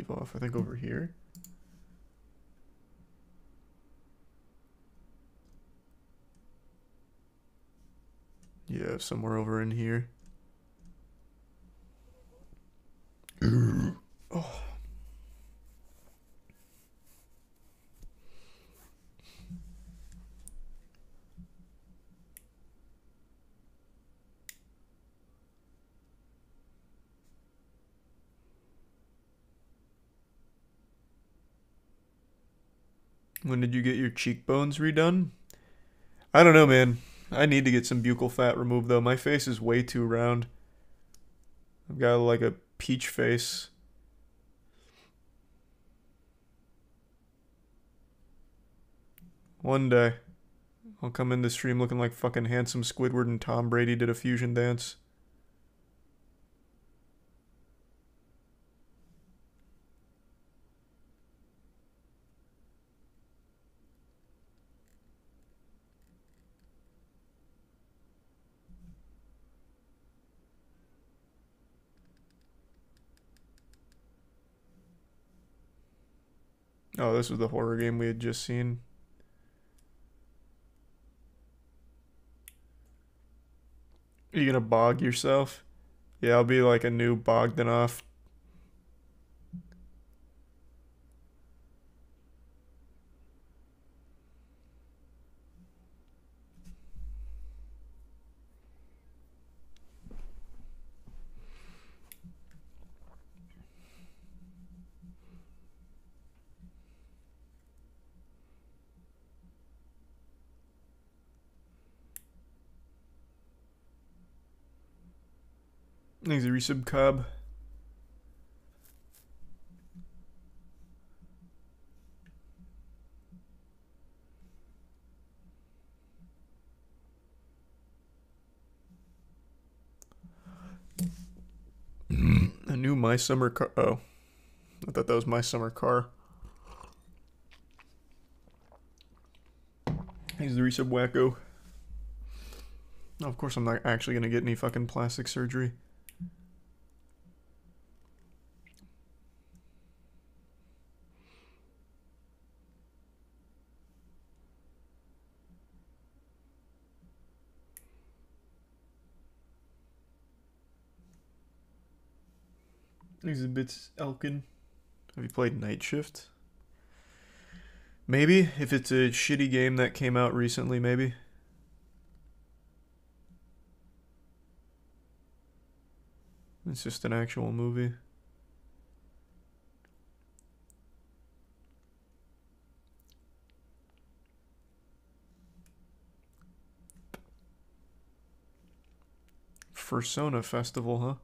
leave off? I think over here. Yeah, somewhere over in here. Oh. When did you get your cheekbones redone? I don't know, man. I need to get some buccal fat removed, though. My face is way too round. I've got like a peach face. One day, I'll come in the stream looking like fucking handsome Squidward and Tom Brady did a fusion dance. Oh, this was the horror game we had just seen. Are you gonna bog yourself? Yeah, I'll be like a new Bogdanov. Thanks, a resub Cobb. A new My Summer car. Oh, I thought that was My Summer car. He's the resub wacko. Oh, of course I'm not actually gonna get any fucking plastic surgery. Exhibits Elkin. Have you played Night Shift? Maybe, if it's a shitty game that came out recently, maybe. It's just an actual movie. Fursona Festival, huh?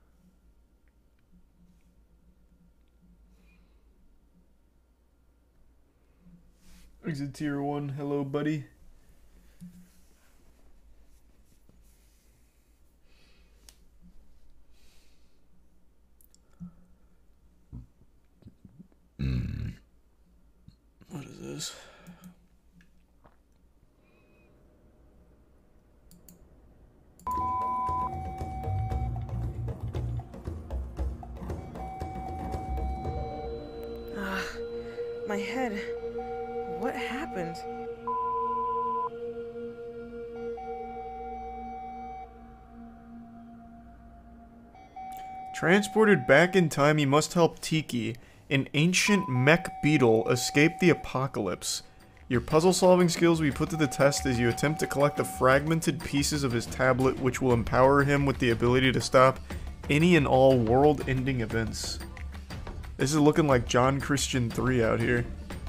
Exit Tier 1, hello buddy. What is this? My head. What happened? Transported back in time, you must help Tiki, an ancient mech beetle, escape the apocalypse. Your puzzle-solving skills will be put to the test as you attempt to collect the fragmented pieces of his tablet, which will empower him with the ability to stop any and all world-ending events. This is looking like John Christian 3 out here.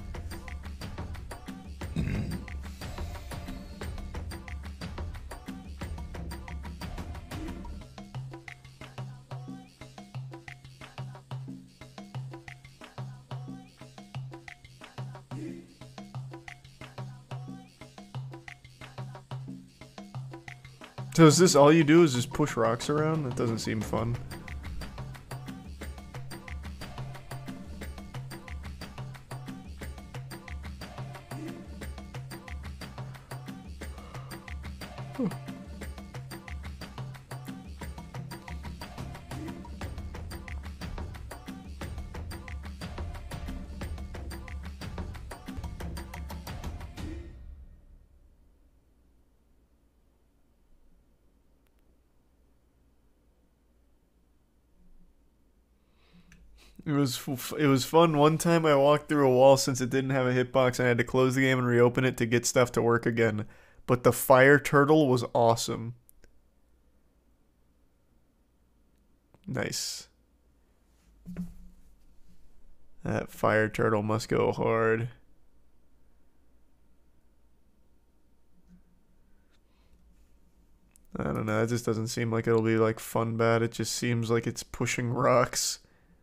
So is this all you do is just push rocks around? That doesn't seem fun. It was fun. One time I walked through a wall since it didn't have a hitbox and I had to close the game and reopen it to get stuff to work again. But the fire turtle was awesome. Nice. That fire turtle must go hard. I don't know, it just doesn't seem like it'll be like fun bad. It just seems like it's pushing rocks.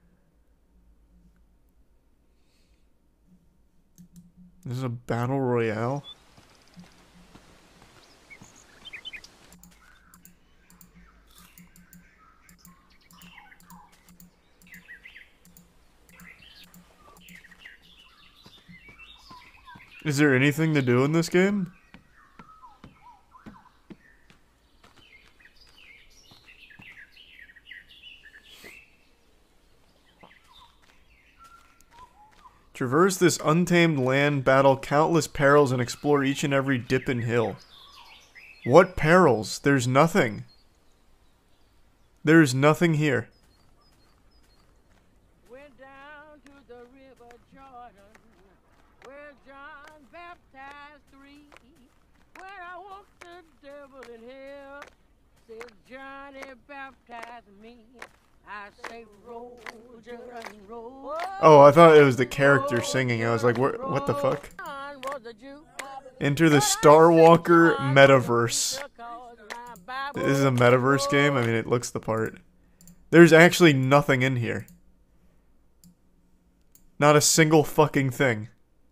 This is a battle royale? Is there anything to do in this game? Traverse this untamed land, battle countless perils, and explore each and every dip and hill. What perils? There's nothing. There's nothing here. Went down to the river Jordan, where John baptized three. When I walked the devil in hell, said Johnny baptized me. I say roll, Jordan, roll. Oh, I thought it was the character singing. I was like, what the fuck? Enter the Starwalker metaverse. This is a metaverse game? I mean, it looks the part. There's actually nothing in here. Not a single fucking thing.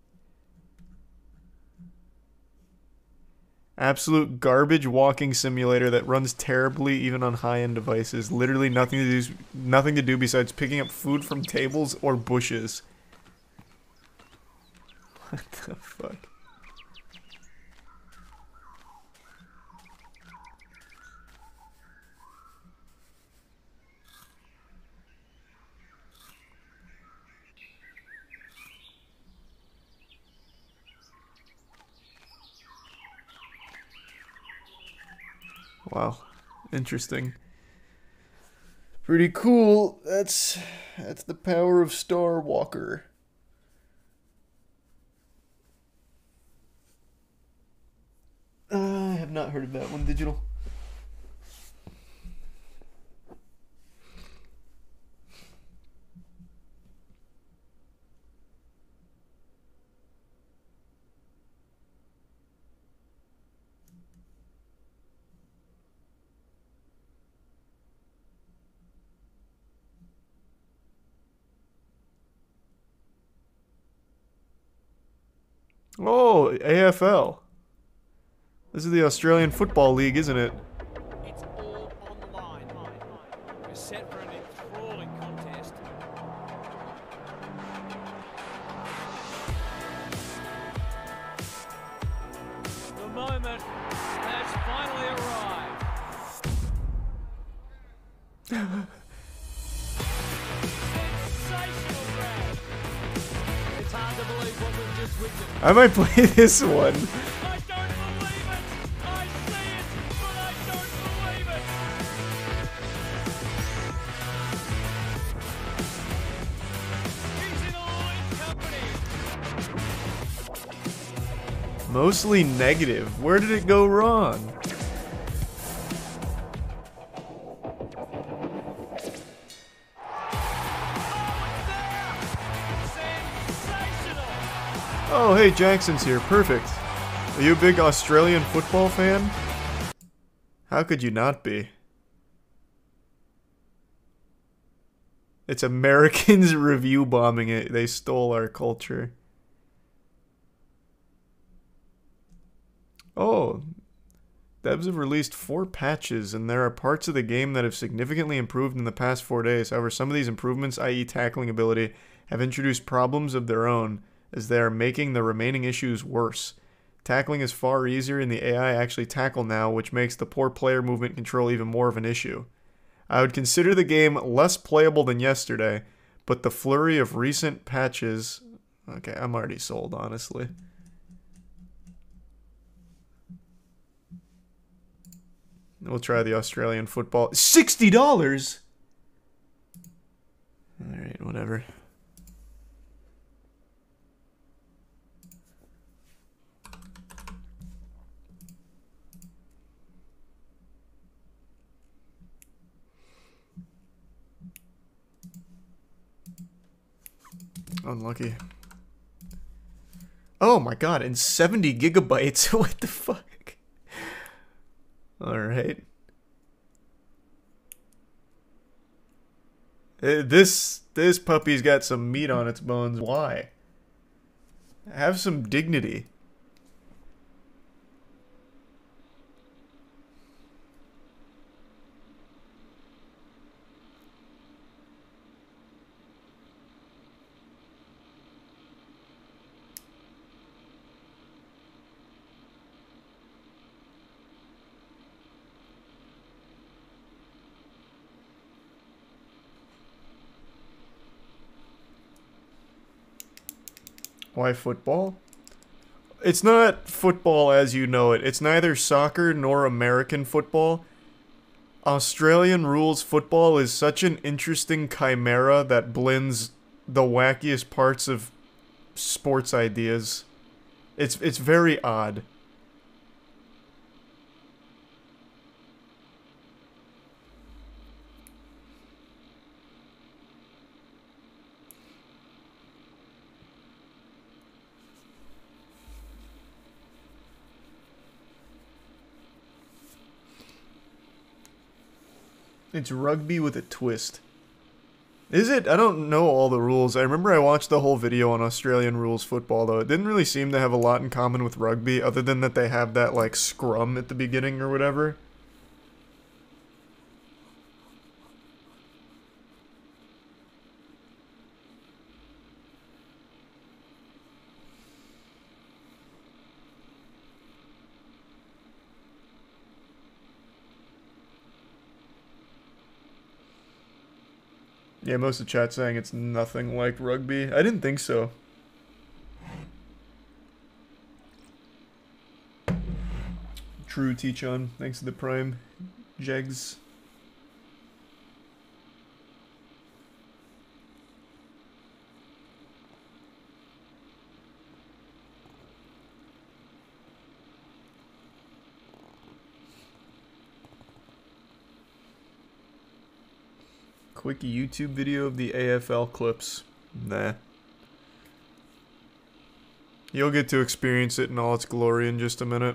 Absolute garbage walking simulator that runs terribly even on high-end devices. Literally nothing to do besides picking up food from tables or bushes. What the fuck? Wow, interesting. Pretty cool. That's the power of Starwalker. I have not heard of that one, Digital. Oh, AFL. This is the Australian Football League, isn't it? It's all on the line. We're set for an enthralling contest. The moment has finally arrived. Sensational grab. It's hard to believe what we've just witnessed. I might play this one. I don't believe it! I see it, but I don't believe it! He's in a line company! Mostly negative. Where did it go wrong? Sensational! Oh, hey, Jackson's here. Perfect. Are you a big Australian football fan? How could you not be? It's Americans review bombing it. They stole our culture. Oh, devs have released 4 patches, and there are parts of the game that have significantly improved in the past 4 days. However, some of these improvements, i.e. tackling ability, have introduced problems of their own, as they are making the remaining issues worse. Tackling is far easier in the AI actually tackle now, which makes the poor player movement control even more of an issue. I would consider the game less playable than yesterday, but the flurry of recent patches... Okay, I'm already sold, honestly. We'll try the Australian football. $60! Alright, Alright, whatever. Unlucky. Oh my god, and 70 gigabytes. What the fuck? Alright. This puppy's got some meat on its bones. Why? Have some dignity. Why football? It's not football as you know it. It's neither soccer nor American football. Australian rules football is such an interesting chimera that blends the wackiest parts of sports ideas. It's very odd. It's rugby with a twist. Is it? I don't know all the rules. I remember I watched the whole video on Australian rules football, though. It didn't really seem to have a lot in common with rugby, other than that they have that, like, scrum at the beginning or whatever. Yeah, most of the chat saying it's nothing like rugby. I didn't think so. True, T-Chon. Thanks to the Prime. Jegs. Quick YouTube video of the AFL clips. Nah. You'll get to experience it in all its glory in just a minute.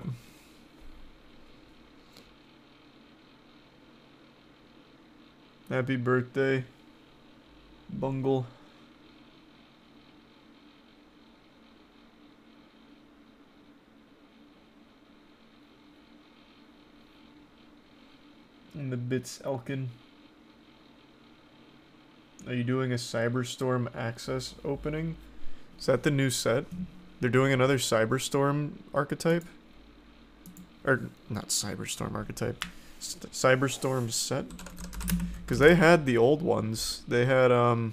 Happy birthday, Bungle. And the bits Elkin. Are you doing a Cyberstorm Access opening? Is that the new set? They're doing another Cyberstorm archetype? Or, not Cyberstorm archetype. Cyberstorm set? Because they had the old ones. They had, what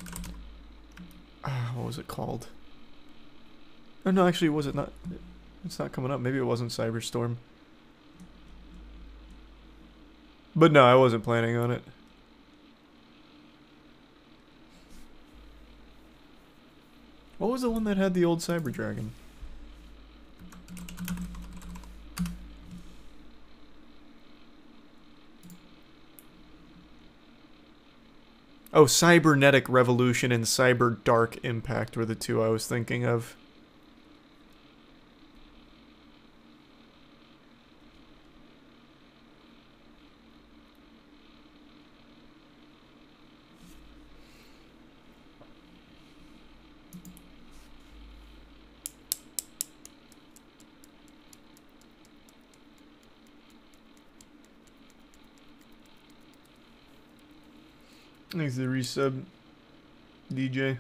was it called? Oh, no, actually, was it not? It's not coming up. Maybe it wasn't Cyberstorm. But no, I wasn't planning on it. What was the one that had the old Cyber Dragon? Oh, Cybernetic Revolution and Cyber Dark Impact were the two I was thinking of. Thanks to the resub, DJ.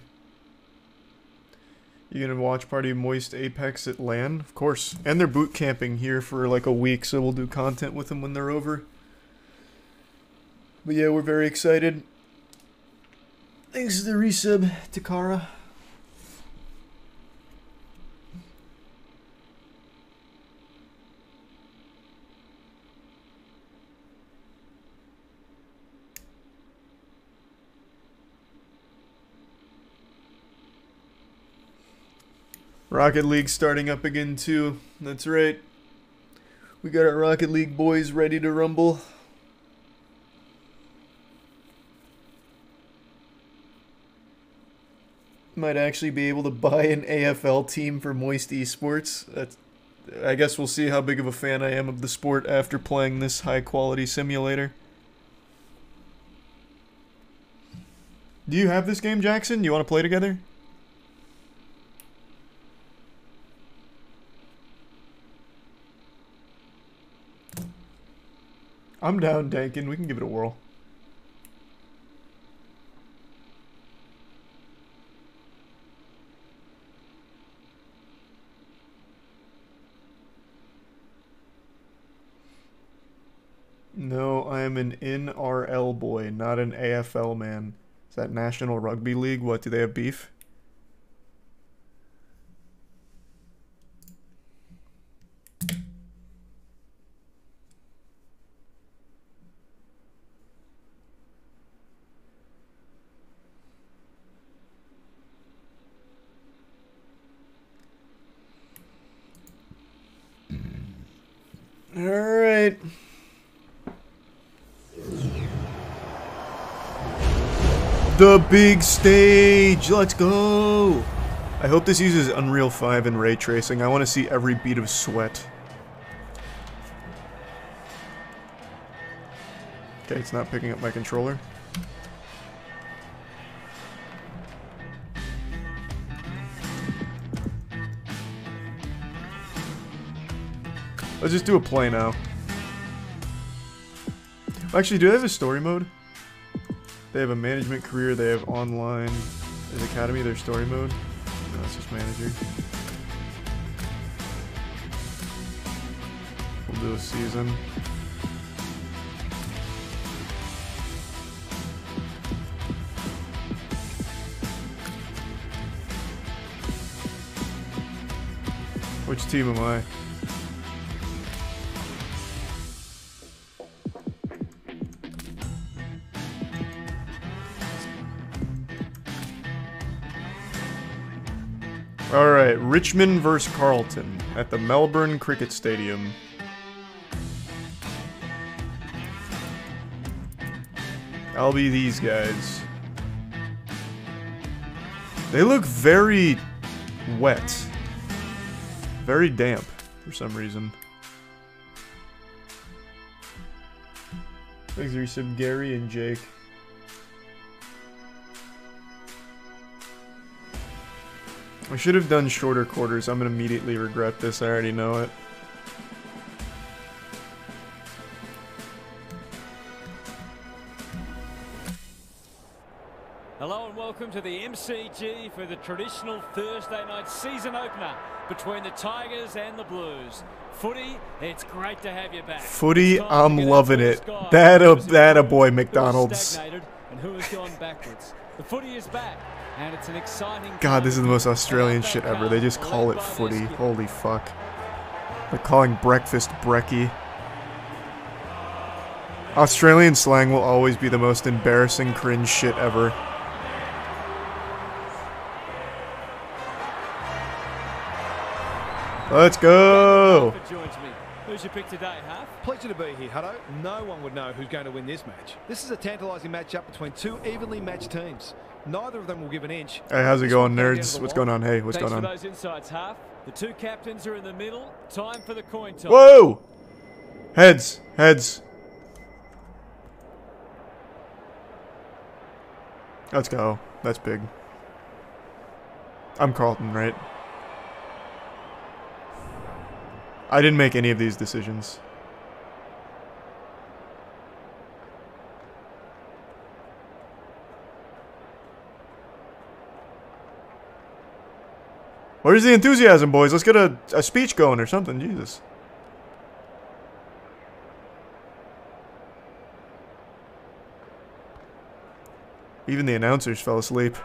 You gonna watch Party Moist Apex at LAN? Of course. And they're boot camping here for like a week, so we'll do content with them when they're over. But yeah, we're very excited. Thanks to the resub, Takara. Rocket League starting up again too. That's right. We got our Rocket League boys ready to rumble. Might actually be able to buy an AFL team for Moist Esports. I guess we'll see how big of a fan I am of the sport after playing this high-quality simulator. Do you have this game, Jackson? You want to play together? I'm down, Dankin. We can give it a whirl. No, I am an NRL boy, not an AFL man. Is that National Rugby League? What, do they have beef? Alright. The big stage! Let's go! I hope this uses Unreal 5 and ray tracing. I want to see every bead of sweat. Okay, it's not picking up my controller. Let's just do a play now. Actually, do they have a story mode? They have a management career, they have online. Is Academy their story mode? No, it's just manager. We'll do a season. Which team am I? Alright, Richmond vs. Carlton at the Melbourne Cricket Stadium. I'll be these guys. They look very wet. Very damp for some reason. Thanks for resub, Gary and Jake. I should have done shorter quarters. I'm gonna immediately regret this. I already know it. Hello and welcome to the MCG for the traditional Thursday night season opener between the Tigers and the Blues. Footy, it's great to have you back. Footy, I'm loving it. That a boy, McDonald's. And who has gone backwards? The footy is back. And it's an exciting God, this is the most Australian shit ever. They just call it footy. Holy fuck. They're calling breakfast brekkie. Australian slang will always be the most embarrassing cringe shit ever. Let's go! Who's your pick today, Huff? Pleasure to be here, Hutto. No one would know who's going to win this match. This is a tantalising matchup between two evenly matched teams. Neither of them will give an inch. Hey, how's it going, nerds? What's going on? Hey, what's going on? Thanks for those insights, Huff. The two captains are in the middle. Time for the coin toss. Whoa! Heads. Heads. Let's go. That's big. I'm Carlton, right? I didn't make any of these decisions. Where's the enthusiasm, boys? Let's get a speech going or something. Jesus. Even the announcers fell asleep.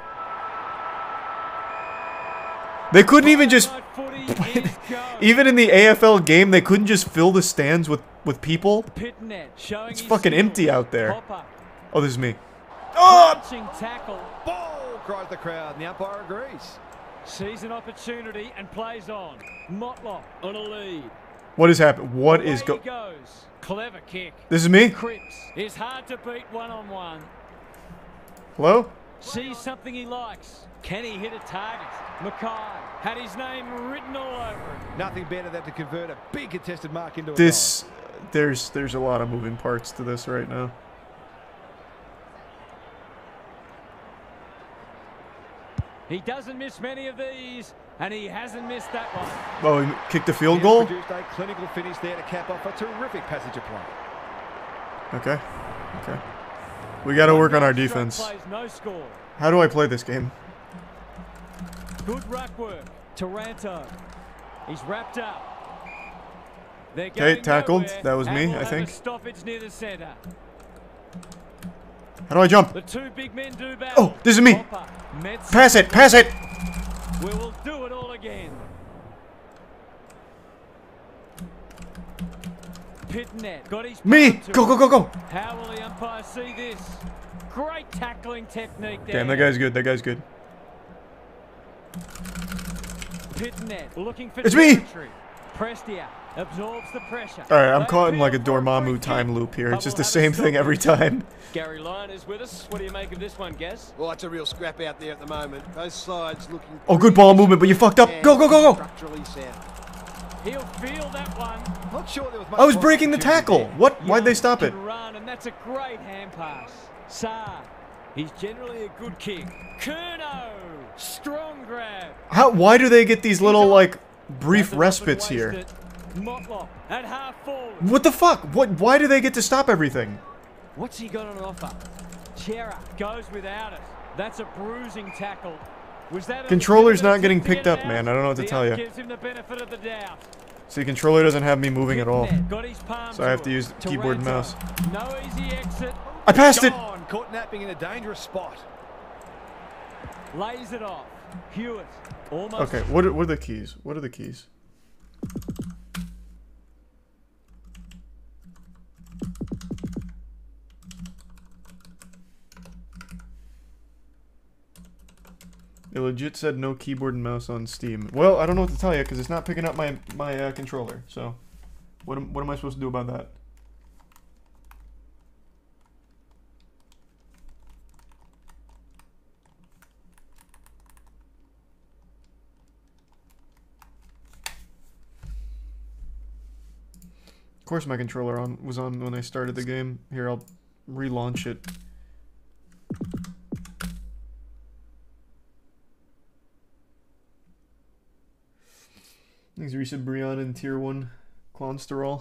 They couldn't even just... Even in the AFL game, they couldn't just fill the stands with people. It's fucking empty out there. Oh, this is me. Oh! Ball, cries the crowd, and the umpire agrees. Sees an opportunity and plays on. Motlop on a lead. What has happened? What Away is he go? goes. Clever kick. This is me? Cripps is hard to beat one-on-one. Hello? Sees something he likes. Can he hit a target? Mackay had his name written all over it. Nothing better than to convert a big contested mark into a This, there's a lot of moving parts to this right now. He doesn't miss many of these, and he hasn't missed that one. Oh, he kicked a field He goal? has produced a clinical finish there to cap off a terrific passage of play. Okay. Okay. We got to work on our Straight defense. Plays, no score. How do I play this game? Good ruck work. Taranto. He's wrapped up. They're Okay, going tackled. nowhere, That was and me, we'll I have think. A stoppage near the centre. How do I jump? The two big men do battle. Oh, this is me. Hopper, Metz, Pass it, pass it! we will do it all again. Pitnet got his Me! palm to Go, it. go, go, go! How will the umpire see this? Great tackling technique there. Damn, that guy's good, that guy's good. Pitnet looking for It's me! territory. Prestia absorbs the pressure. Alright, I'm They caught in like a feel for Dormammu free time kick, loop here. but It's just we'll the have a same thing every stoppage. time. Gary Lyon is with us. What do you make of this one, Gaz? Well, it's a real scrap out there at the moment. Both sides looking. Oh, good ball movement, but you fucked up. Go, go, go, go! Structurally sound. He'll feel that one. Not sure there was much I was more breaking the opportunity tackle. there. What? Why'd they Young stop it? can Run, and that's a great hand pass. Saar. He's generally a good kick. Curnow. Strong grab. How? Why do they get these little, like, brief Hasn't often respites here? wasted. Motlop at half forward. What the fuck? What? Why do they get to stop everything? What's he got on offer? Chera goes without it. That's a bruising tackle. Was that a Controller's not legitimate getting attempt to picked get up, it man. out? I don't know what to The tell ump you. gives him the benefit of the doubt. See, controller doesn't have me moving at all. Pitnet got his palm So I have to it. use keyboard and mouse. No easy exit. I passed it! Gone, caught napping in a dangerous spot. Lays it off. Hewitt almost. Okay, what are the keys? What are the keys? It legit said no keyboard and mouse on Steam. Well, I don't know what to tell you because it's not picking up my controller. So, what am I supposed to do about that? Of course, my controller was on when I started the game. Here, I'll relaunch it. Thanks, Risa Brianna in Tier 1 Clonsterol.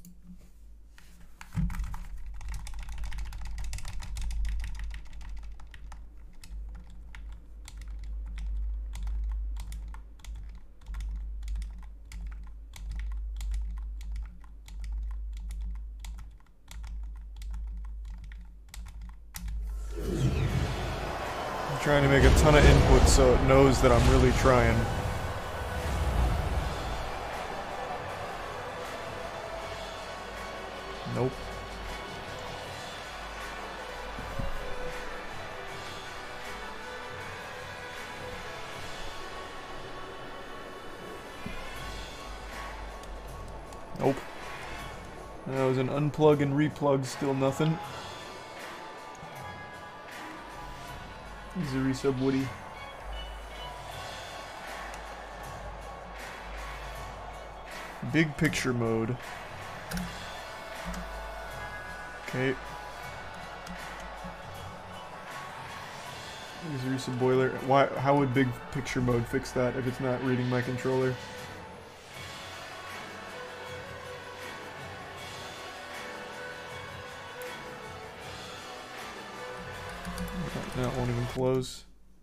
I'm trying to make a ton of input so it knows that I'm really trying. Nope. Nope. That was an unplug and replug, still nothing. He's a resub Woody. Big picture mode. Okay. There's a boiler. Why? How would big picture mode fix that if it's not reading my controller? That won't even close.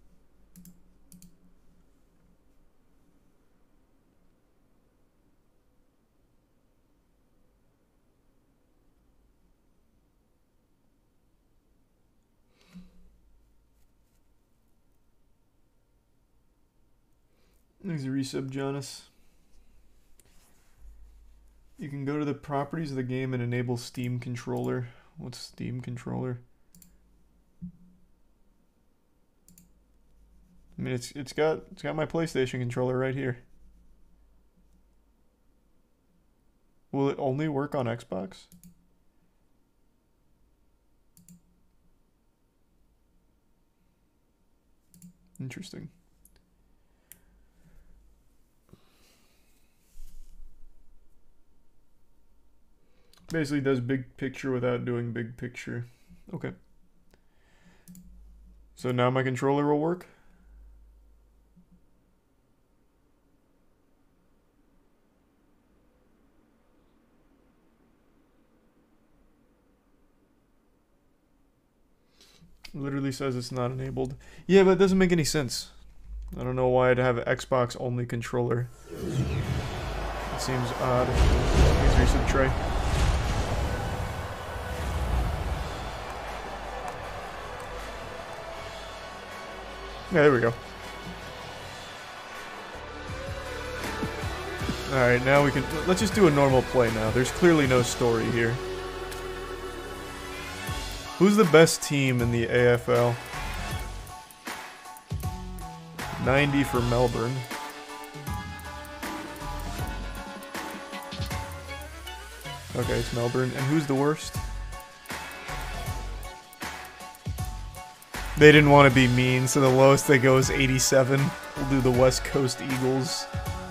There's a resub, Jonas. You can go to the properties of the game and enable Steam controller. What's Steam controller? mean, it's got my PlayStation controller right here. Will it only work on Xbox? Interesting. Basically does big picture without doing big picture. Okay. So now my controller will work? Literally says it's not enabled. Yeah, but it doesn't make any sense. I don't know why I'd have an Xbox only controller. It seems odd. Let's reset tray. Yeah, there we go. Alright, now we can... Let's just do a normal play now. There's clearly no story here. Who's the best team in the AFL? 90 for Melbourne. Okay, it's Melbourne. And who's the worst? They didn't want to be mean, so the lowest they go is 87. We'll do the West Coast Eagles.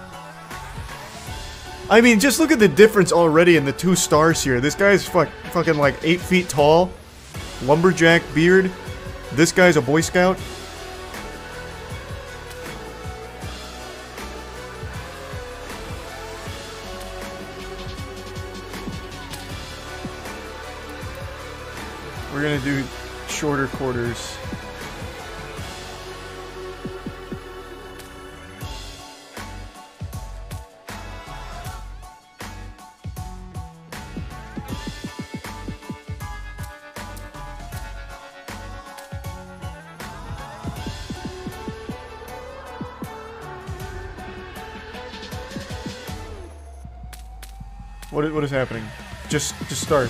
I mean, just look at the difference already in the 2 stars here. This guy's fucking like 8 feet tall. Lumberjack beard. This guy's a Boy Scout. We're gonna do shorter quarters. What is happening? Just start.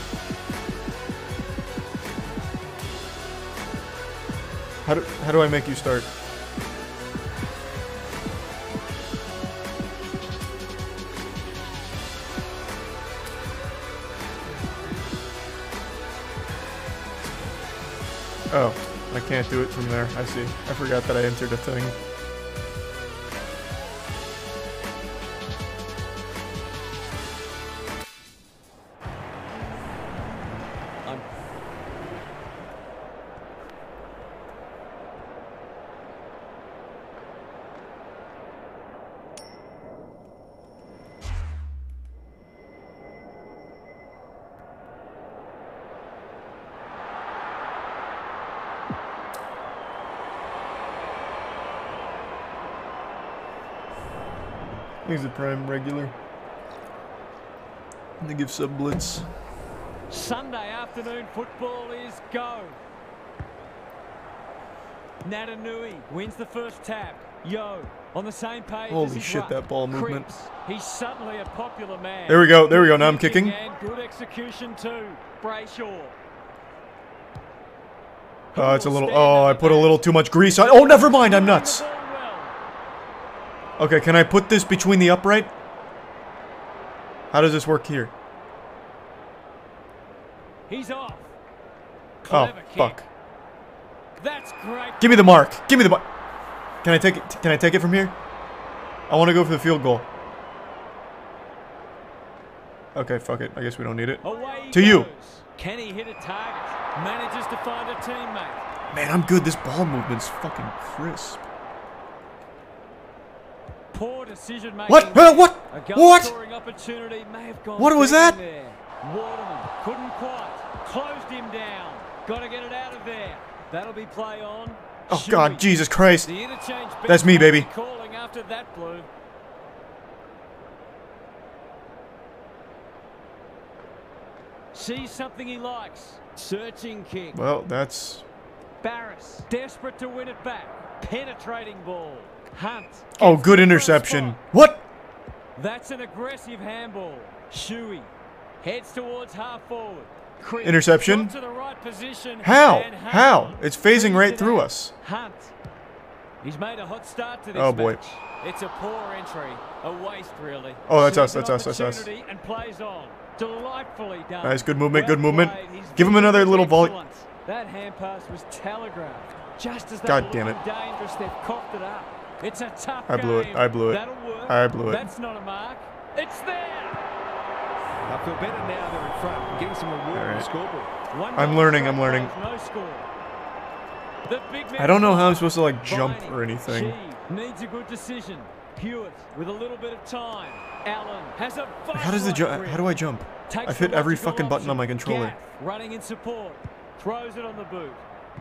How do I make you start? Oh, I can't do it from there. I see. I forgot that I entered a thing. He's a prime regular. And they give sub blitz. Sunday afternoon football is go. Natanui wins the first tap. Yo, on the same page. Holy shit, that ball movement. He's suddenly a popular man. There we go. There we go. Now I'm kicking. And good execution too. Brayshaw. Oh, it's a little. Oh, I put a little too much grease on. Oh, never mind. I'm nuts. Okay, can I put this between the upright? How does this work here? He's off. Oh, fuck. That's great. Give me the mark. Give me the mark. Can I take it? Can I take it from here? I want to go for the field goal. Okay, fuck it. I guess we don't need it. Away to you. Can he hit a target? Manages to find a teammate. Man, I'm good. This ball movement's fucking crisp. Poor decision making. What? What? What? What was that? Waterman couldn't quite. Closed him down. Got to get it out of there. That'll be play on. Oh God, Jesus Christ. The interchange. That's me, baby. Calling after that blue. Sees something he likes. Searching kick. Well, that's... Barris, desperate to win it back. Penetrating ball. Hunt. Oh, good interception. What? That's an aggressive handball. Shuey heads towards half forward. Chris interception. To the right position. How? How? It's phasing right through us. Hunt. He's made a hot start to this Oh, boy. match. It's a poor entry, a waste really. Oh, that's us, Sees an that's us, that's us. opportunity and plays on. Delightfully done. Nice, good movement, Well good movement. played. His Give him vision another was little volley. excellent. That hand pass was telegraphed. Just as they God were damn looking it. dangerous, they've coughed it up. It's a tough I blew it, game. I blew it. That'll work. I blew it. That's not a mark. It's there. I feel better now they're in front and getting some reward on the Alright. scoreboard. One I'm goal learning, strike I'm learning. goals, No score. The big man I don't know how I'm supposed to, like, Viney, jump or anything. She needs a good decision. Hewitt with a little bit of time. Allen has a How does the jump? How do I jump? Takes I've hit the every logical fucking button on my option. controller. Gaff running in support. Throws it on the boot.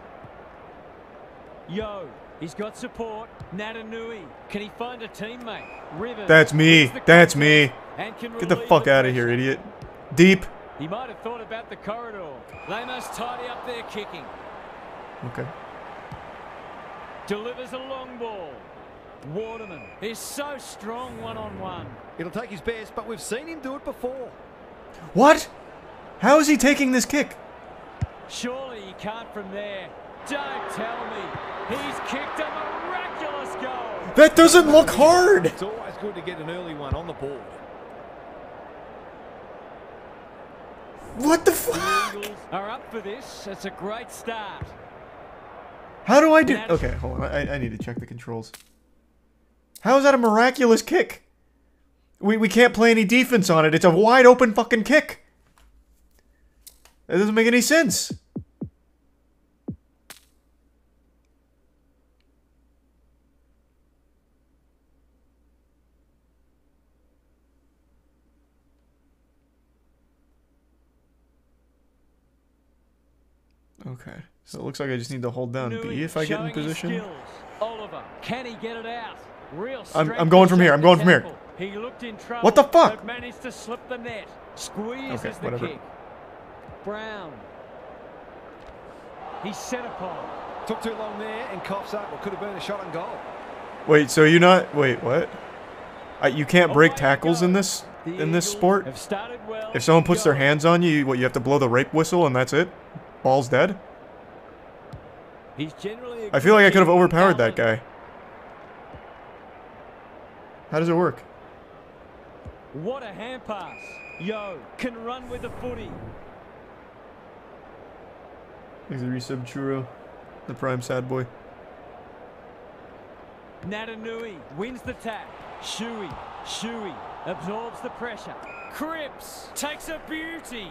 Yo, he's got support. Natanui. Can he find a teammate? Rivers. That's me. wins the That's contest me. and can Get the relieve fuck out of pressure. here, idiot. Deep. He might have thought about the corridor. They must tidy up their kicking. Okay. Delivers a long ball. Waterman is so strong one-on-one. It'll take his best, but we've seen him do it before. What? How is he taking this kick? Surely he can't from there. Don't tell me. He's kicked a miraculous goal. That doesn't look hard. It's always good to get an early one on the board. What the The fuck? Eagles are up for this. It's a great start. How do I do? Okay, hold on. I need to check the controls. How is that a miraculous kick? We can't play any defense on it. It's a wide open fucking kick. That doesn't make any sense. Okay, so it looks like I just need to hold down Nui B if I get in showing his position. skills. Oliver, can he get it out? Real I'm strength going to from here, shake I'm the going from here. tackle. He looked in trouble. What the fuck? But managed to slip the net. Squeezes Okay, the whatever. kick. Brown. He's set upon. Took too long there and coughs up what could have been a shot on goal. Wait, so you're not? Wait, what? You can't break Away tackles it in goes. this The Eagles sport. have started well. If someone puts their Go. hands on you, what, you have to blow the rape whistle and that's it? Ball's dead? He's generally a I feel good like I could have keeper. overpowered that Allen. guy. How does it work? What a hand pass. Yo, can run with the footy. He's a resub churro. The prime sad boy. Natanui wins the tap. Shuey absorbs the pressure. Cripps takes a beauty.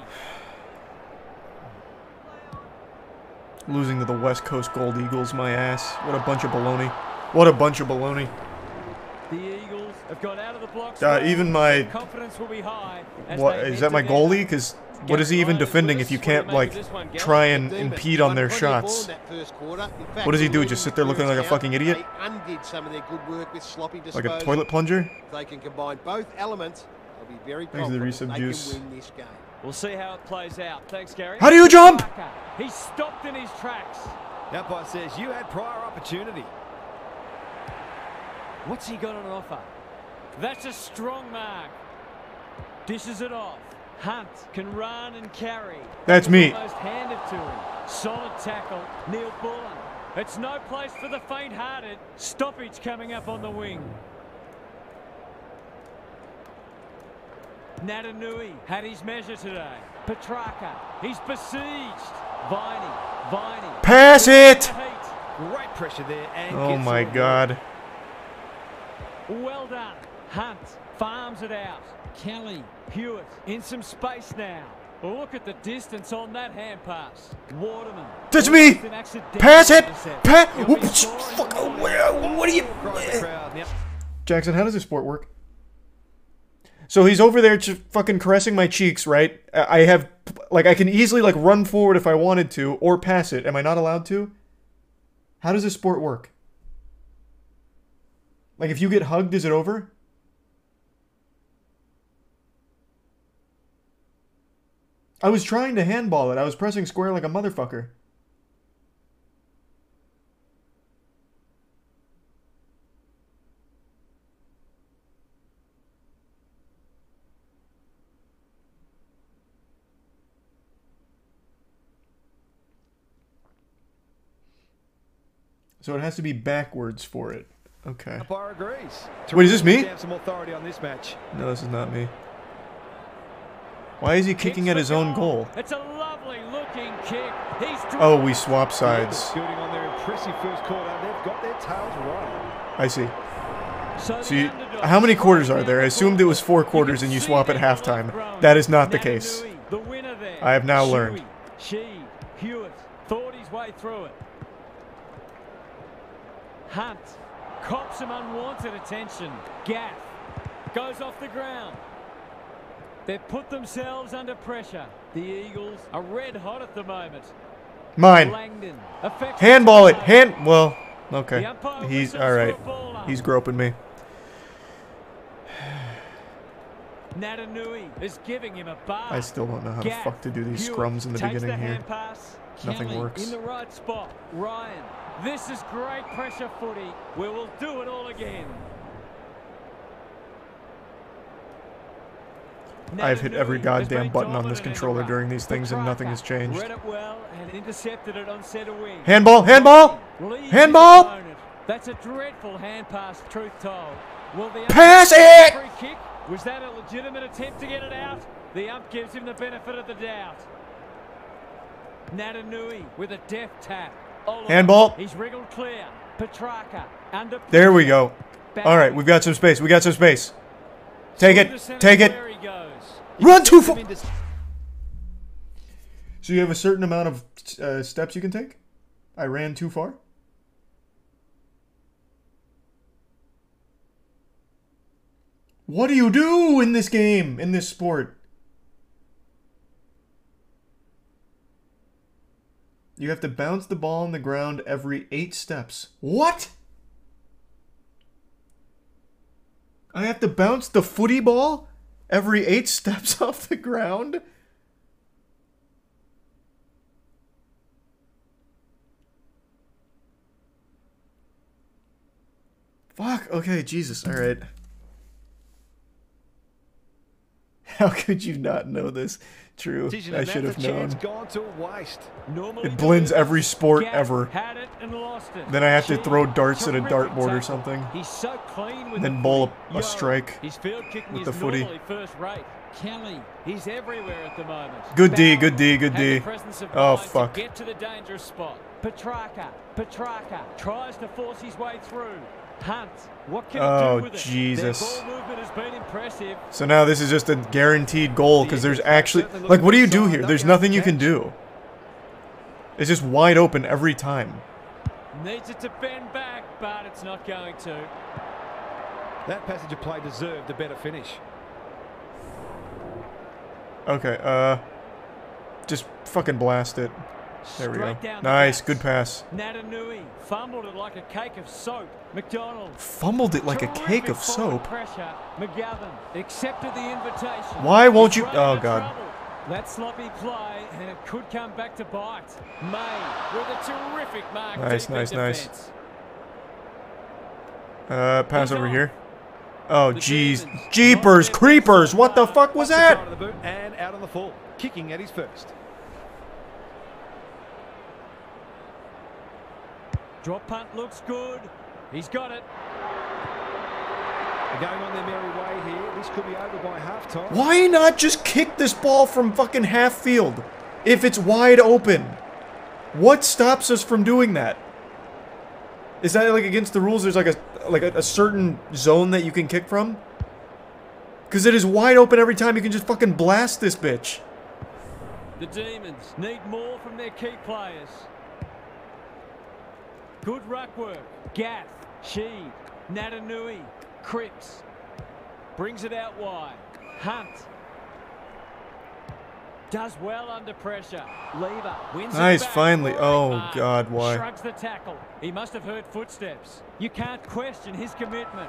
Losing to the West Coast Gold Eagles, my ass. What a bunch of baloney. What a bunch of baloney. The Eagles have got out of the blocks. Even my... Confidence will be high. as What, they is that head my to goalie? their- Because what is he even defending if you can't, like, try and impede on their shots? What does he do, just sit there looking like a fucking idiot? They undid some of their good work with sloppy Like a disposal. toilet plunger? If they can combine both elements, they'll be very Thanks to the confident resub they juice. can win this game. We'll see how it plays out. Thanks, Gary. How do you jump? Parker, he's stopped in his tracks. The umpire says you had prior opportunity. What's he got on offer? That's a strong mark. Dishes it off. Hunt can run and carry. That's me. Almost handed to him. Solid tackle. Neil Bullen. It's no place for the faint-hearted. Stoppage coming up on the wing. Natanui had his measure today. Petrarca. He's besieged. Viney. Pass it! Great pressure there and Oh gets my it. god. Well done. Hunt farms it out. Kelly, Hewitt in some space now. Look at the distance on that hand pass. Waterman. That's me! Almost an accidental Pass it! intercept. Pass! He'll be Oops, scoring fuck, the ball. what are you... Cries the crowd. Now, Jackson, how does this sport work? So he's over there just fucking caressing my cheeks, right? I have, like, I can easily, like, run forward if I wanted to, or pass it. Am I not allowed to? How does this sport work? Like, if you get hugged, is it over? I was trying to handball it. I was pressing square like a motherfucker. So it has to be backwards for it. Okay. Umpire agrees. Wait, is this me? Have some authority on this match. No, this is not me. Why is he kicking at his own goal? It's a lovely looking kick. He's Oh, we swap sides. Building on their impressive first quarter, they've got their tails right. I see. So you, how many quarters are there? I assumed it was 4 quarters and you swap at halftime. That is not the case. The winner there. I have now learned. Sheed, Hewitt thought his way through it. Hunt cops some unwanted attention. Gaff goes off the ground. They've put themselves under pressure. The Eagles are red hot at the moment. Mine. Langdon Handball it. Well, okay. He's all right. He's groping me. Natanui is giving him a bar. I still don't know how the fuck to do these scrums in the beginning here. Nothing works. In the right spot. Ryan. This is great pressure footy. We will do it all again. I've hit every goddamn button on this controller during these things and nothing has changed. Read it well and intercepted it on centre wing. Handball! Handball! Handball! That's a dreadful hand pass, truth told. Pass it! Free kick. Was that a legitimate attempt to get it out? The ump gives him the benefit of the doubt. Natanui with a deft tap. Handball. He's wriggled clear. Petrarca under. There we go. All right, we've got some space. We got some space. Take it. Take it. Run too far. So you have a certain amount of steps you can take? I ran too far? What do you do in this game, in this sport? You have to bounce the ball on the ground every 8 steps. What? I have to bounce the footy ball every 8 steps off the ground? Fuck, okay, Jesus, alright. How could you not know this? True, I should have known. Gone to waste. It blends every sport ever. Had it and lost it. Then I have to throw darts at a dartboard or something. He's so clean with Then bowl a strike his field kicking with is the footy. normally first rate. Kelly, he's everywhere at the moment. Good D, good D, good Had the D. presence of Oh, mind to fuck. Get to the dangerous spot. Petrarca tries to force his way through. Hunt, what can he do with it? Jesus. Their ball movement has been impressive. So now this is just a guaranteed goal because there's actually... Like, what do you do here? There's nothing you can do. It's just wide open every time. Needs it to bend back, but it's not going to. That passage of play deserved a better finish. Okay, just fucking blast it. There we go. Straight down the Nice, backs. good pass. Natanui fumbled it like a cake of soap. McDonald. Fumbled it like a cake of Terrific forward soap. Pressure. McGovern accepted the invitation. Why won't He's you- running oh, into God. trouble. That sloppy play, and it could come back to bite. May with a terrific mark. Nice, deep in nice, nice. defense. Pass over here. Oh, jeez. Jeepers, creepers, what the fuck was that? Side of the boot and out on the full, kicking at his first. Drop punt looks good. He's got it. They're going on their merry way here. This could be over by half-time. Why not just kick this ball from fucking half field if it's wide open? What stops us from doing that? Is that like against the rules? There's like a certain zone that you can kick from? Because it is wide open every time. You can just fucking blast this bitch. The Demons need more from their key players. Good ruck work. Gaff, Sheed, Natanui, Cripps. Brings it out wide. Hunt. Does well under pressure. Lever wins Nice, it back. finally. Great Oh, mark. God, why? Shrugs the tackle. He must have heard footsteps. You can't question his commitment.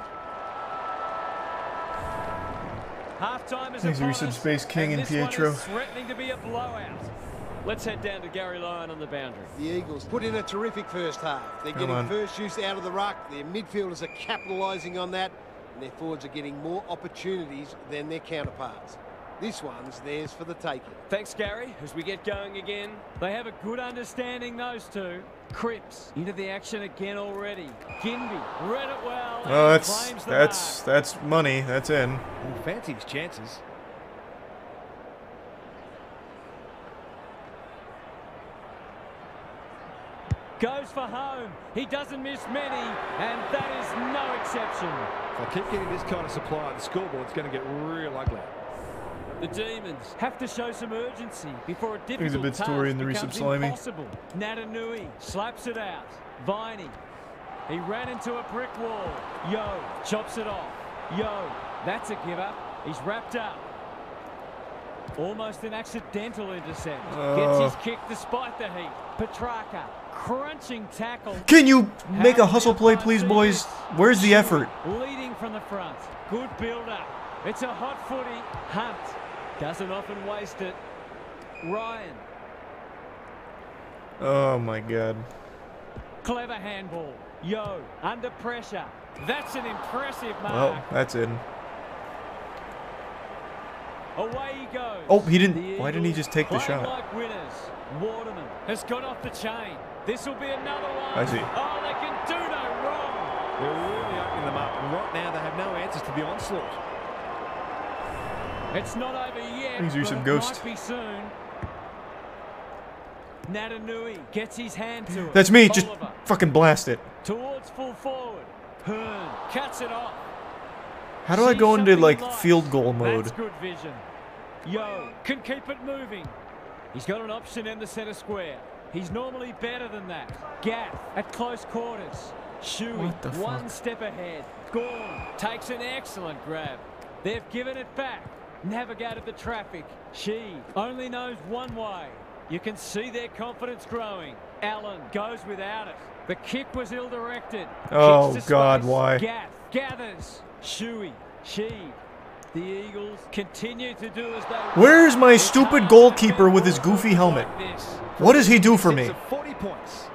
Halftime is Thanks, upon Reset us, Space King and this one Pietro. is threatening to be a blowout. Let's head down to Gary Lyon on the boundary. The Eagles put in a terrific first half. They're Come getting on. first use out of the ruck. Their midfielders are capitalising on that. And their forwards are getting more opportunities than their counterparts. This one's theirs for the taking. Thanks, Gary. As we get going again. They have a good understanding, those two. Cripps into the action again already. Ginby read it well. Well, and claims the mark. that's money. That's in. Well, fancy his chances. Goes for home. He doesn't miss many, and that is no exception. If I keep getting this kind of supply at the scoreboard, it's going to get real ugly. The Demons have to show some urgency before a He's a difficult bit task story in the becomes resub slimy. impossible. Natanui slaps it out. Viney. He ran into a brick wall. Yo chops it off. Yo, that's a give up. He's wrapped up. Almost an accidental intercept. Gets his kick despite the heat. Petrarca, crunching tackle. Can you make a hustle play, please, boys? Where's the effort? Leading from the front. Good build-up. It's a hot footy. Hunt doesn't often waste it. Ryan. Oh my God. Clever handball. Yo, under pressure. That's an impressive mark. Well, that's in. Away he goes. Oh, he didn't. The Why didn't he Eagles just take the playing shot? like winners. Waterman has got off the chain. This will be another one. I see. Oh, they can do no wrong. They're really opening them up, and right now they have no answers to the onslaught. It's not over yet, He's but some it ghost. might be soon. Natanui gets his hand to it. That's me. Just Oliver fucking blast it. towards full forward. Hearn cuts it off. How do I See go into something like he likes. field goal mode? That's good vision. Yo can keep it moving. He's got an option in the centre square. He's normally better than that. Gaff at close quarters. Shuey What the one fuck? step ahead. Gorn takes an excellent grab. They've given it back. Navigated the traffic. She only knows one way. You can see their confidence growing. Allen goes without it. The kick was ill-directed. Oh, Kicks to God, space. why? Gaff gathers. Shuey. Sheed. The Eagles continue to do as they want. Where's my It's stupid hard goalkeeper to with his win goofy like helmet? this. What does he do for 6 me? of 40 points.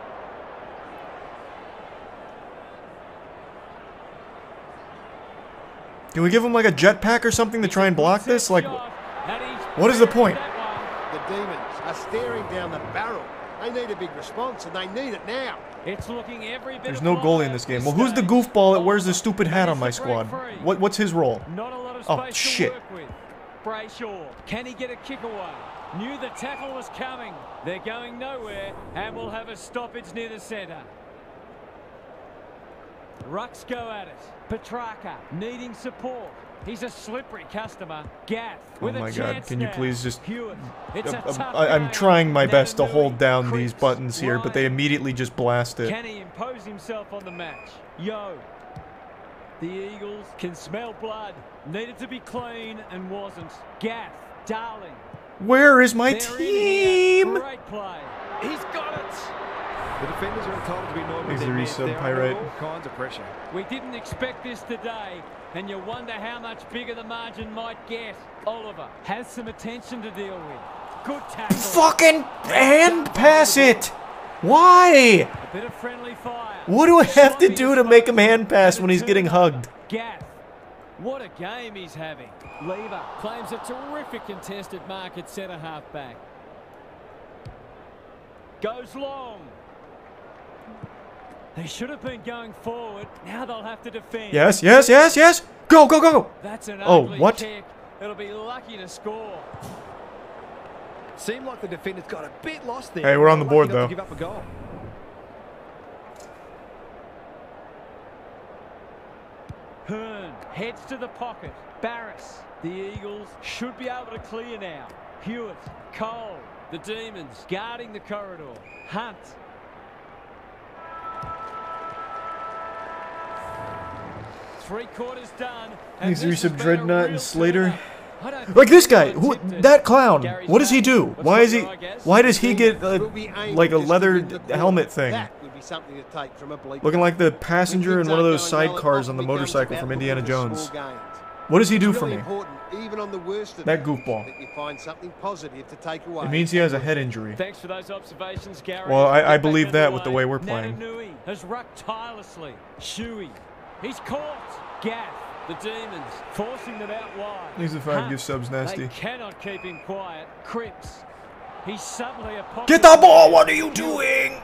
Can we give him like a jetpack or something to try and block this? Like, Shot, and he's what is the point? that one. The Demons are staring down the barrel. They need a big response, and they need it now. It's looking every bit there's of no fire goalie in this game. at Well, who's the stage. goofball that wears the stupid hat That on is my the break squad? free. What's his role? Not a lot of Oh, space shit. to work with. Brayshaw, can he get a kick away? Knew the tackle was coming. They're going nowhere, and we'll have a stoppage near the centre. Rucks go at it. Petrarca needing support. He's a slippery customer. Gaff with Oh my a God, chance can you now. please just... Hewitt. It's a tough I'm game. trying my best to Natanui, hold down these Cripps, buttons here, but they Ryan. immediately just blast it. Can he impose himself on the match? Yo. The Eagles can smell blood. Needed to be clean and wasn't. Gaff. Darling. Where is my They're in here. team? Great play. He's got it. The defenders are entitled to be annoyed with He's their the men. resub They're under pirate. all kinds of pressure. We didn't expect this today, and you wonder how much bigger the margin might get. Oliver has some attention to deal with. Good tackle. Fucking hand pass it! Why? A bit of friendly fire. What do I have to Sloppy do to make him exposure hand pass and when he's a getting turnover. hugged? Gaff. What a game he's having. Lever claims a terrific contested mark at centre half back. Goes long. They should have been going forward. Now they'll have to defend. Yes, yes, yes, yes! Go, go, go, go! That's an Oh, ugly what? kick. It'll be lucky to score. Seemed like the defenders got a bit lost there. Hey, we're on the Lucky board, not to though. Give up a goal. Hearn heads to the pocket. Barris. The Eagles should be able to clear now. Hewitt. Cole. The Demons guarding the corridor. Hunt. Three quarters done. and He's this has resub been a Dreadnought real and Slater. turn-up. I don't Like think this guy, anyone who, tipped it. that clown. Gary's What does he back. do? What's Why is the he? score, I guess? Why does he get Will be aimed like a just leather within the corner. helmet thing? That would be something to take from a bleep. Looking like the passenger in When one of things those aren't going well, sidecars it on the often becomes motorcycle about from looking Indiana for Jones. small gains. What does he do It's for really me? important, even on the worst of That them, goofball. that you find something positive to take away. It means he has a head injury. Thanks for those observations, Gary. Well, I Get back believe that with the underway. way we're playing. Natanui has rucked tirelessly. Shuey. He's caught. Gaff The Demons forcing them out wide. He's the 5 Hunt. gift subs nasty. They cannot keep him quiet. Cripps. He's suddenly a pocket. Get the ball! What are you doing?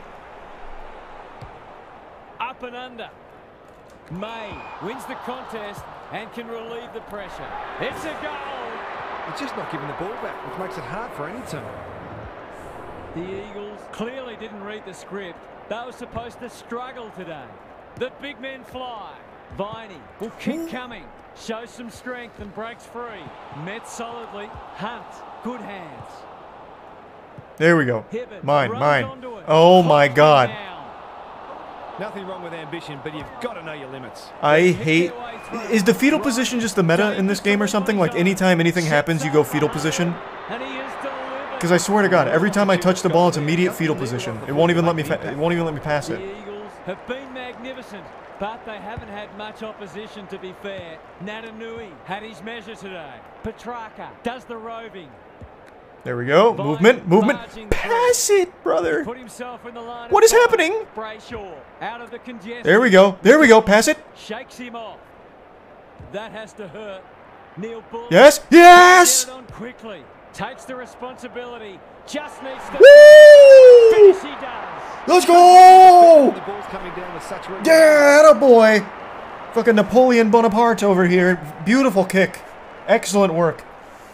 Up and under. May wins the contest and can relieve the pressure. It's a goal. He's just not giving the ball back, which makes it hard for any team. The Eagles clearly didn't read the script. They were supposed to struggle today. The big men fly. Viney will keep coming. Shows some strength and breaks free. Met solidly. Hunt. Good hands. There we go. Hibbert Mine, runs mine. onto it. Oh my God. Down. Nothing wrong with ambition, but you've got to know your limits. I hate... Is the fetal position just the meta in this game or something? Like anytime anything happens, you go fetal position? And he is delivered. Because I swear to God, every time I touch the ball, it's immediate fetal position. It won't even let me. It won't even let me pass The it. Eagles have been magnificent, but they haven't had much opposition, to be fair. Natanui had his measure today. Petrarca does the roving. There we go. Movement, movement. Pass it, brother. Put himself in the line. What is happening? Brayshaw out of the congestion. There we go. There we go. Pass it. Shakes him off. That has to hurt. Neil Bull. Yes. Yes. Get it on quickly. Takes the responsibility. Just needs to Woo! finish. He does. Let's go. The ball's coming down with such Yeah, attaboy. Fucking Napoleon Bonaparte over here. Beautiful kick. Excellent work.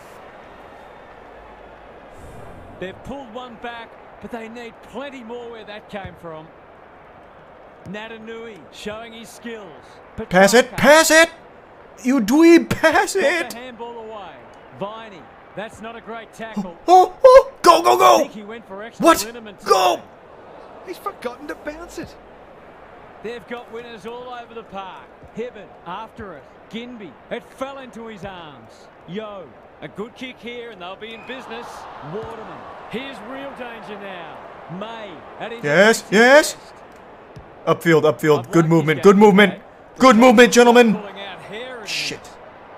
They've pulled one back, but they need plenty more where that came from. Natanui showing his skills. Pass it. Pass it. You dweeb. Pass Got it. the handball away. Viney. That's not a great tackle. Oh, oh. Go, go, I think go. he went for extra What? liniment Go. today. He's forgotten to bounce it. They've got winners all over the park. Hibbert after it. Ginby. It fell into his arms. Yo. A good kick here and they'll be in business. Waterman. Here's real danger now. May. At his Yes, best. yes. Upfield, upfield. I've Good liked movement. his Good game movement. today. Good movement, gentlemen. Pulling out hair and Shit.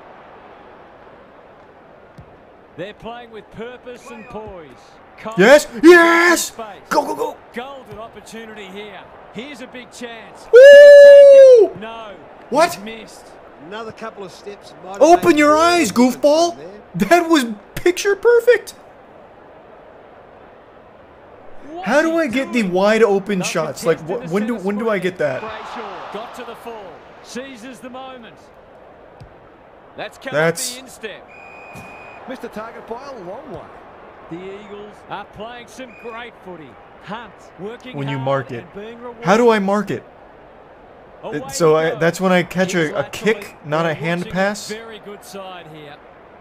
they're playing with purpose and poise. Cole Yes, yes. space. Go, go, go. Golden opportunity here. Here's a big chance. Woo! No. What? He's missed. Another couple of steps. might have Open made your all the eyes, difference goofball. there. That was picture perfect. What's How do he I get the doing? wide open They'll shots? Like contest in the when do centre I square. get that? Brayshaw got to the full. Seizes the moment. That's coming That's- the instep. Missed the target by a long way. The Eagles are playing some great footy. Hunt working When you hard mark it. and being rewarded. How do I mark it? Away So he goes. that's when I catch Kicks a laterally. kick, not a They're hand watching pass. Very good side here.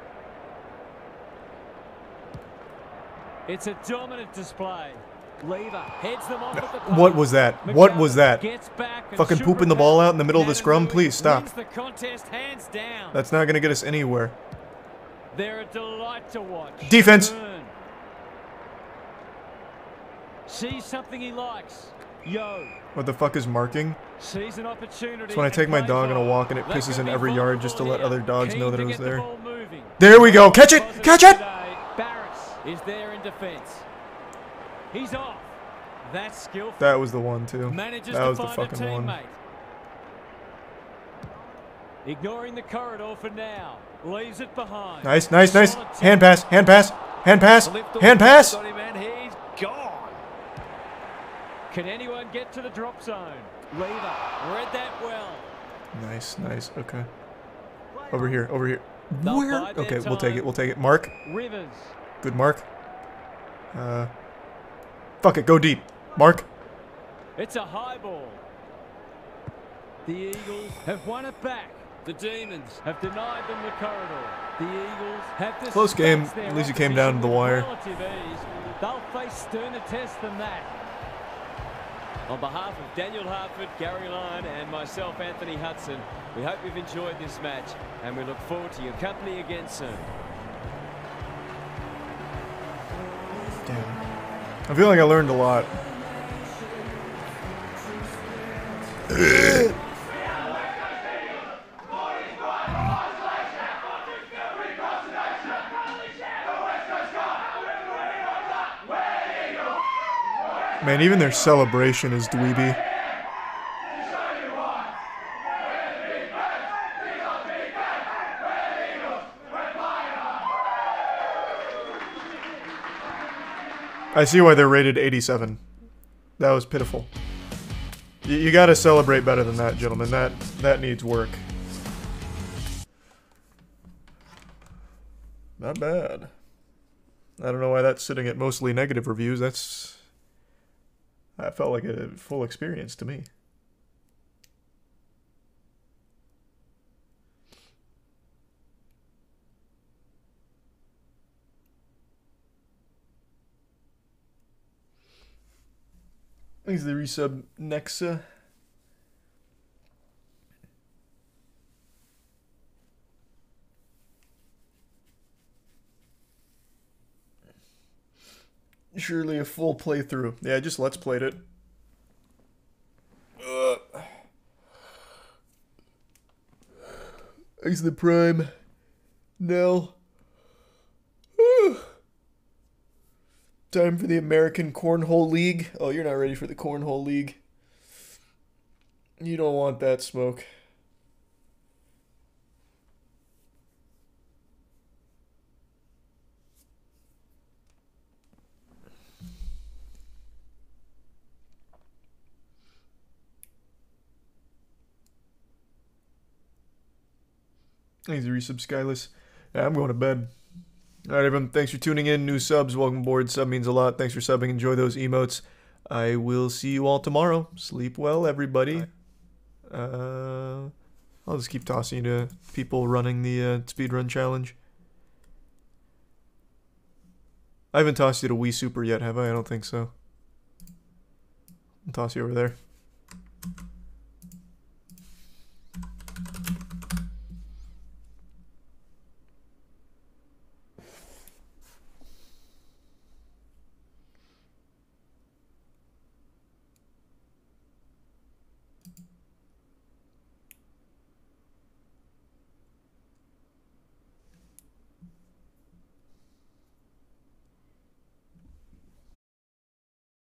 It's a dominant display. Lever heads them off at the post. What was that? What was that? Gets back and Fucking should pooping the ball prepare. out in the middle of the scrum? Natanui Please stop. wins the contest hands down. That's not gonna get us anywhere. They're a delight to watch. Defense. Burn. Sees something he likes. Yo. What the fuck is marking? Sees an opportunity. It's when I take my dog on a walk and it They pisses could in be every yard just to let vulnerable other dogs here. know that Keen it to was get the there. ball moving. There we go. Catch it. Positive Catch it. today. Barris is there in defense. He's off. That's skillful. That was the one too. Manages That to was the find a fucking one. teammate. Ignoring the corridor for now. Leaves it behind. Nice, nice, nice. Solid Hand pass. Hand pass. Hand pass. Hand pass. Got him and he's gone. Can anyone get to the drop zone? Lever read that well. Nice, nice. Okay. Over here. Over here. They'll Where? bide their Okay, we'll take time. it. We'll take it. Mark. Rivers. Good mark. Fuck it. Go deep. Mark. It's a high ball. The Eagles have won it back. The Demons have denied them the corridor. The Eagles have Close game. dispatched their At least it came down to the opposition wire. with relative ease. They'll face sterner tests than that. On behalf of Daniel Hartford, Gary Lyon and myself, Anthony Hudson, we hope you've enjoyed this match and we look forward to your company again soon. Damn. I feel like I learned a lot. Man, even their celebration is dweeby. I see why they're rated 87. That was pitiful. You gotta celebrate better than that, gentlemen. That needs work. Not bad. I don't know why that's sitting at mostly negative reviews. That felt like a full experience to me. Thanks for the resub, Nexa. Surely a full playthrough. Yeah, I just let's played it. Thanks for the prime. Nell. Time for the American Cornhole League. Oh, you're not ready for the Cornhole League. You don't want that smoke. Thanks for resub, Skyless. Yeah, I'm going to bed. Alright, everyone. Thanks for tuning in. New subs. Welcome aboard. Sub means a lot. Thanks for subbing. Enjoy those emotes. I will see you all tomorrow. Sleep well, everybody. I'll just keep tossing you to people running the speedrun challenge. I haven't tossed you to Wii Super yet, have I? I don't think so. I'll toss you over there.